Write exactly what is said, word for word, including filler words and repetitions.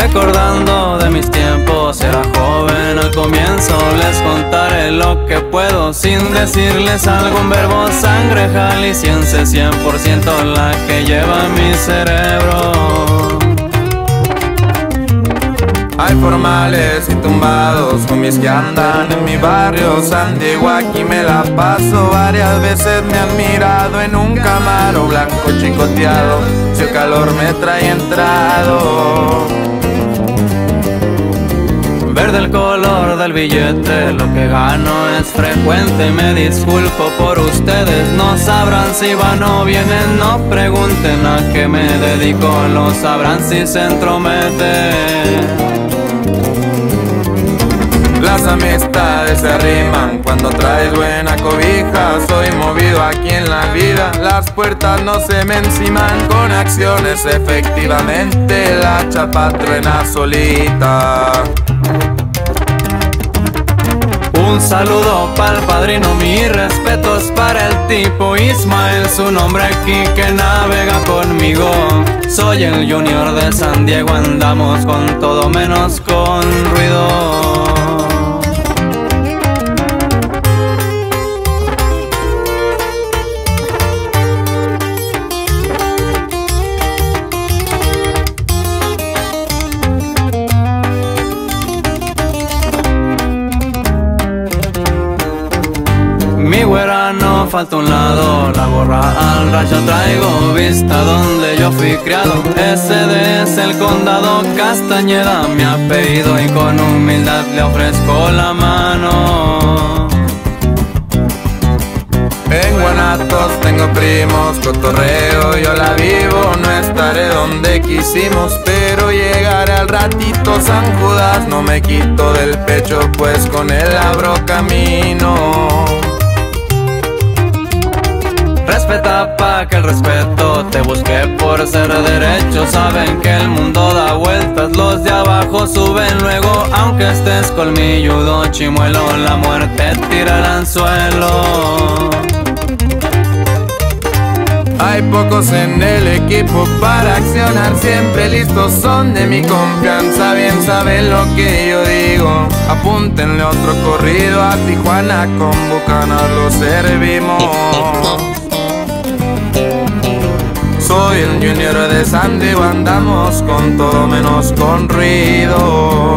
Recordando de mis tiempos, era joven al comienzo. Les contaré lo que puedo sin decirles algún verbo. Sangre jalisciense cien por ciento la que lleva mi cerebro. Hay formales y tumbados, homies que andan en mi barrio San Diego, aquí me la paso. Varias veces me han mirado en un Camaro blanco chicoteado, si el calor me trae entrado. Verde el color del billete, lo que gano es frecuente. Me disculpo por ustedes, no sabrán si van o vienen. No pregunten a qué me dedico, lo sabrán si se entrometen. Las amistades se arriman cuando traes buena cobija. Soy movido aquí en la vida, las puertas no se me enciman. Con acciones efectivamente la chapa truena solita. Un saludo pa'l padrino, mis respetos para el tipo Ismael, su nombre aquí que navega conmigo. Soy el Junior de San Diego, andamos con todo menos con ruido. Mi güera no falta un lado, la gorra al rayo traigo, vista donde yo fui criado. Ese D es el condado, Castañeda mi apellido, y con humildad le ofrezco la mano. En Guanatos tengo primos, cotorreo yo la vivo. No estaré donde quisimos, pero llegaré al ratito. San Judas no me quito del pecho, pues con él abro camino. Respeta pa' que el respeto te busque por ser derecho. Saben que el mundo da vueltas, los de abajo suben luego. Aunque estés colmilludo, chimuelo, la muerte tira al anzuelo. Hay pocos en el equipo para accionar, siempre listos, son de mi confianza. Bien saben lo que yo digo, apúntenle otro corrido. A Tijuana con Bucanas lo servimos. Soy el Junior de San Diego, andamos con todo menos con ruido.